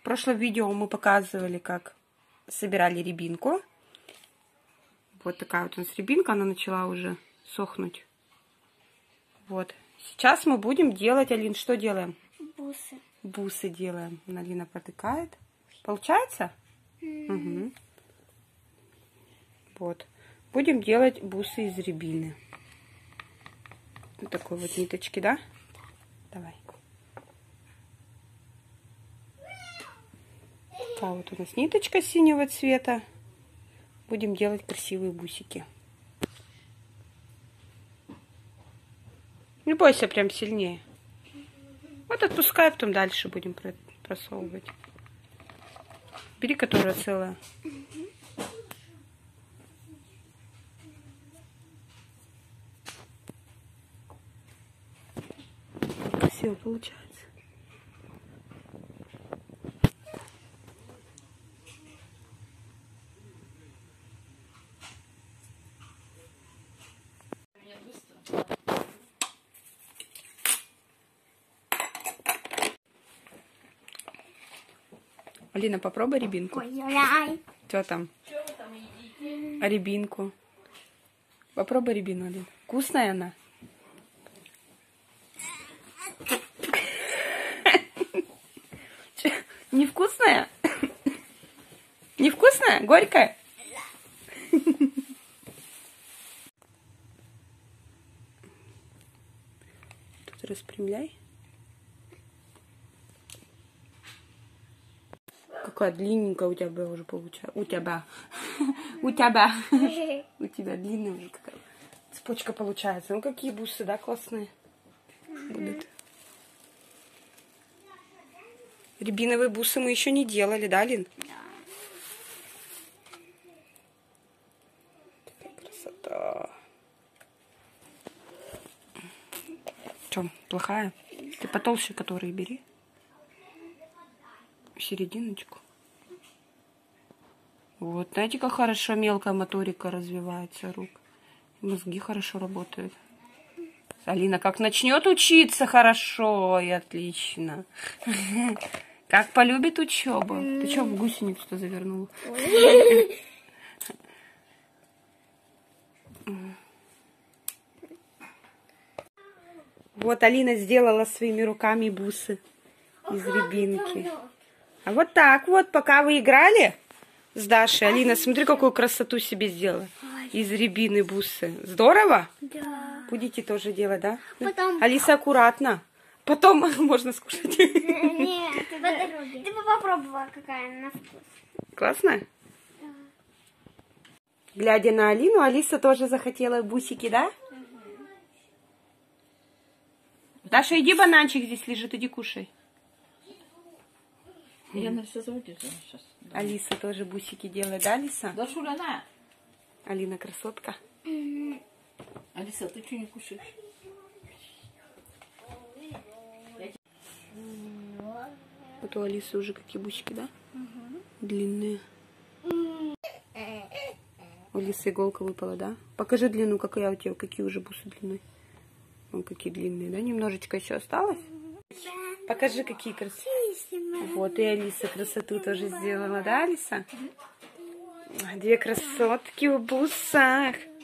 прошлом видео мы показывали, как собирали рябинку. Вот такая вот у нас рябинка, она начала уже сохнуть. Вот. Сейчас мы будем делать, Алин, что делаем? Бусы. Бусы делаем. Алина протыкает. Получается? Угу. Вот. Будем делать бусы из рябины. Вот такой вот ниточки, да? Давай. Такая вот у нас ниточка синего цвета. Будем делать красивые бусики. Не бойся, прям сильнее. Вот отпускай, потом дальше будем просовывать. Бери, которая целая. Красиво получается. Алина, попробуй рябинку. Ой-ой-ой. Что там? А рябинку? Попробуй рябину, Алина. Вкусная она? Невкусная? Невкусная? Горькая? Тут распрямляй. Какая длинненькая у тебя уже получается. У тебя длинная уже какая цепочка получается. Ну какие бусы, да, классные будут. Рябиновые бусы мы еще не делали, да, Лин? Да. Какая красота. Что, плохая? Ты потолще которые бери. Серединочку. Вот, знаете, как хорошо мелкая моторика развивается рук. Мозги хорошо работают. Алина как начнет учиться хорошо и отлично. Как полюбит учебу. Ты что в гусеницу-то завернула? Вот Алина сделала своими руками бусы из рябинки. А вот так вот, пока вы играли с Дашей, Алина, смотри, какую красоту себе сделала. Из рябины бусы. Здорово? Да. Будете тоже делать, да? Потом... Алиса, аккуратно. Потом можно скушать. Нет, по дороге. Ты бы попробовала, какая она на вкус. Классно? Да. Глядя на Алину, Алиса тоже захотела бусики, да? Даша, иди, бананчик здесь лежит, иди кушай. Я на все заводила сейчас. Да. Алиса тоже бусики делает, да, Алиса? Да, Шуля, на. Алина красотка. Алиса, ты что не кушаешь? Вот у Алисы уже какие бусики, да? Длинные. У Алисы иголка выпала, да? Покажи длину, какая у тебя, какие уже бусы длины. Вон какие длинные, да? Немножечко еще осталось. Покажи, какие красивые. Вот и Алиса красоту тоже сделала, да, Алиса? Две красотки в бусах.